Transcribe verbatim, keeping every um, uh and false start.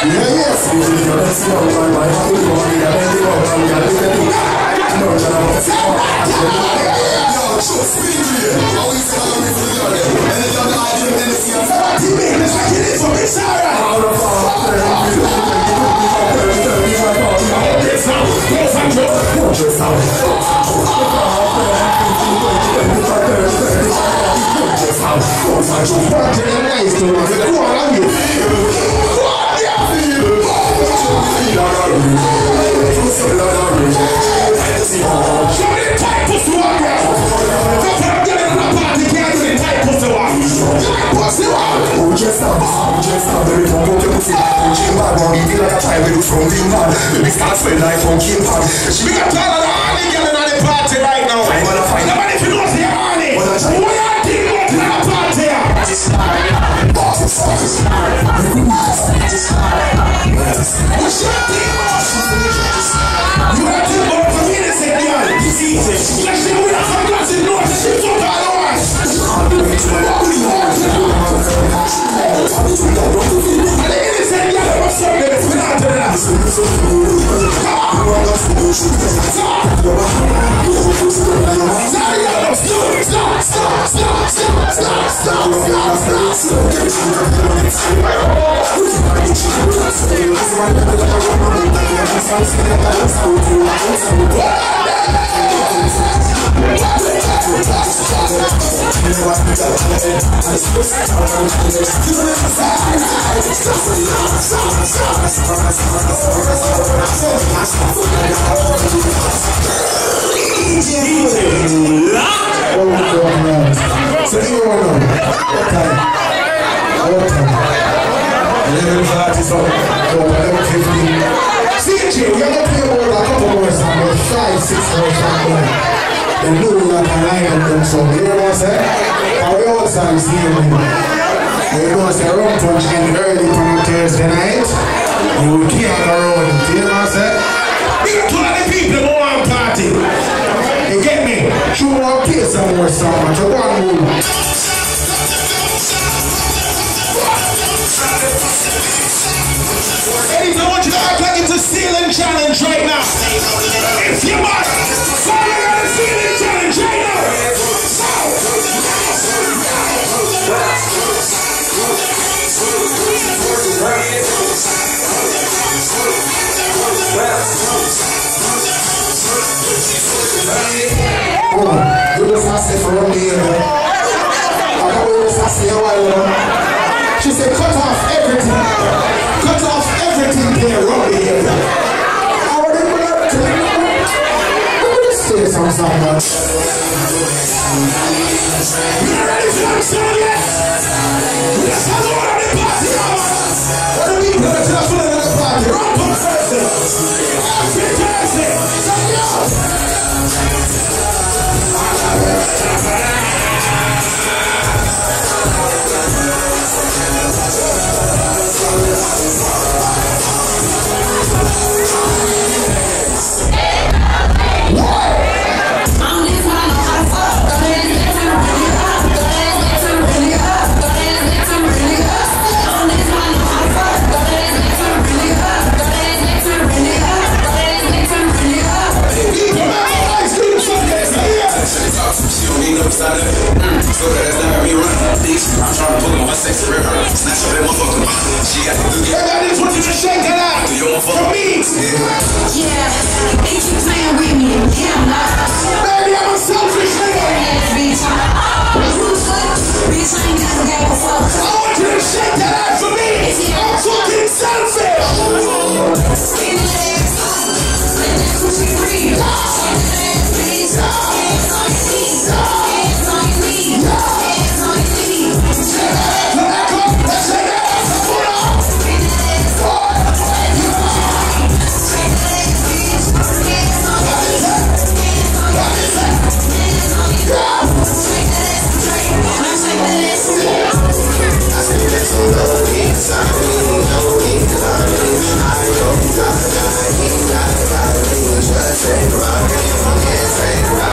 yes. She said, cut off everything. Cut off everything there, run here. Say some song, man. You ready for that song yet? Let's have one on the party, man. What do you mean? Let's have one on the party. Run for Thursday. Happy Thursday. So that's not me run. I'm trying to pull him on my sexy river. Snatch up that motherfucker. She got to do it. Everybody just want you to shake that out. Do your motherfucker. For me. Yeah. They keep playing with me. Yeah, I'm not. Baby, I'm a selfish nigga. Bitch, I'm Bitch, I ain't got that before. I want you to shake that out for me. I'm fucking selfish. Skin legs. Let that coochie breathe. Skin legs, please. Hands on your knees. Hands on your knees. Hands on your knees. Let that go. Let's shake that out. Put on. Skin legs. Skin legs, please. Hands on your knees. Hands on your knees. Hands on your knees. Shake that ass straight. Now shake that ass straight. I say that's so low inside.